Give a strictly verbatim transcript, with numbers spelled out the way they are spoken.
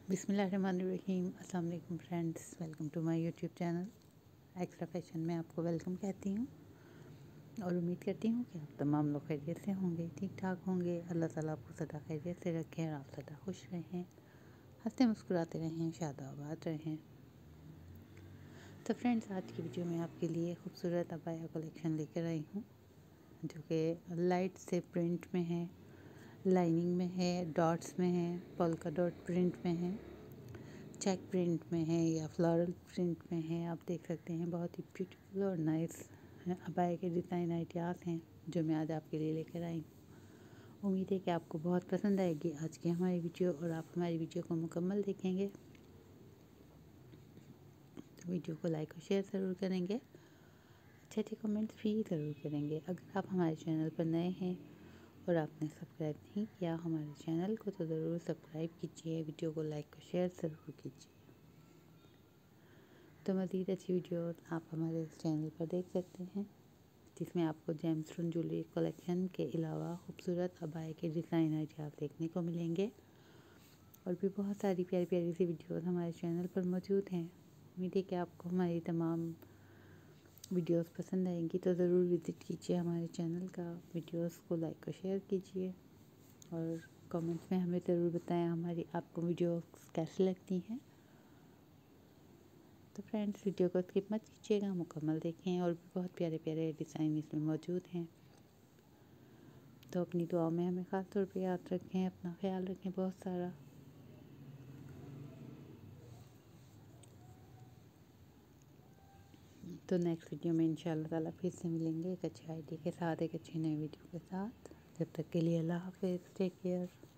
बिस्मिल्लाहिर्रहमानिर्रहीम। अस्सलाम वालेकुम friends, welcome to my YouTube channel extra fashion में आपको वेलकम कहती हूँ और उम्मीद करती हूँ कि आप तमाम लोग खैरियत से होंगे, ठीक ठाक होंगे। अल्लाह ताला आपको सदा खैरियत से रखें और आप सदा खुश रहें, हंसते मुस्कुराते रहें, शादाबाद रहें। तो फ्रेंड्स, आज की वीडियो में आपके लिए खूबसूरत अबाया कलेक्शन लेकर आई हूँ जो कि लाइट से प्रिंट में है, लाइनिंग में है, डॉट्स में है, पोल्का डॉट प्रिंट में है, चेक प्रिंट में है या फ्लोरल प्रिंट में है। आप देख सकते हैं बहुत ही ब्यूटीफुल और नाइस अबाया के डिज़ाइन आइडियाज़ हैं जो मैं आज आपके लिए लेकर आई हूँ। उम्मीद है कि आपको बहुत पसंद आएगी आज की हमारी वीडियो और आप हमारी वीडियो को मुकम्मल देखेंगे तो वीडियो को लाइक और शेयर ज़रूर करेंगे, अच्छे अच्छे कमेंट्स भी ज़रूर करेंगे। अगर आप हमारे चैनल पर नए हैं और आपने सब्सक्राइब नहीं किया हमारे चैनल को तो ज़रूर सब्सक्राइब कीजिए, वीडियो को लाइक और शेयर ज़रूर कीजिए। तो मज़ीद अच्छी वीडियो आप हमारे चैनल पर देख सकते हैं जिसमें आपको जेम्सटोन ज्वेलरी कलेक्शन के अलावा खूबसूरत अबाया के डिज़ाइन आइडियाज़ देखने को मिलेंगे और भी बहुत सारी प्यारी प्यारी सी वीडियोस हमारे चैनल पर मौजूद हैं। उम्मीद है कि आपको हमारी तमाम वीडियोस पसंद आएंगी तो ज़रूर विज़िट कीजिए हमारे चैनल का, वीडियोस को लाइक और शेयर कीजिए और कमेंट्स में हमें ज़रूर बताएं हमारी आपको वीडियोस कैसी लगती हैं। तो फ्रेंड्स, वीडियो को स्किप मत कीजिएगा, मुकम्मल देखें और भी बहुत प्यारे प्यारे डिज़ाइन इसमें मौजूद हैं। तो अपनी दुआ में हमें ख़ास तौर पे याद रखें, अपना ख्याल रखें बहुत सारा। तो नेक्स्ट वीडियो में इंशाल्लाह ताला फिर से मिलेंगे एक अच्छे आइडिया के साथ, एक अच्छी नई वीडियो के साथ। जब तक के लिए अल्लाह हाफ़िज़, टेक केयर।